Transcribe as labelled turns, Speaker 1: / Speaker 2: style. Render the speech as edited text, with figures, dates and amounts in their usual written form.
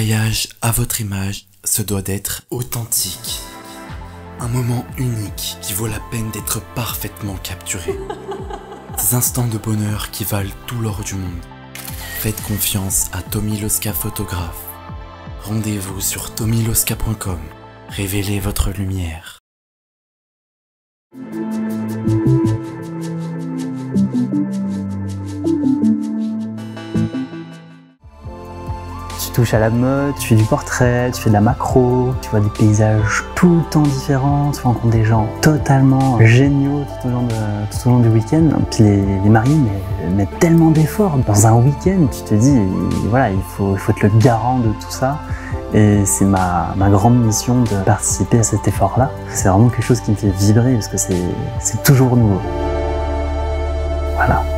Speaker 1: mariage à votre image se doit d'être authentique. Un moment unique qui vaut la peine d'être parfaitement capturé. Des instants de bonheur qui valent tout l'or du monde. Faites confiance à Tommy Loska photographe. Rendez-vous sur tommyloska.com. Révélez votre lumière.
Speaker 2: Tu touches à la mode, tu fais du portrait, tu fais de la macro, tu vois des paysages tout le temps différents, tu rencontres des gens totalement géniaux tout au long du week-end. Puis les mariés mettent tellement d'efforts dans un week-end, tu te dis, voilà, il faut être le garant de tout ça. Et c'est ma grande mission de participer à cet effort-là. C'est vraiment quelque chose qui me fait vibrer parce que c'est toujours nouveau. Voilà.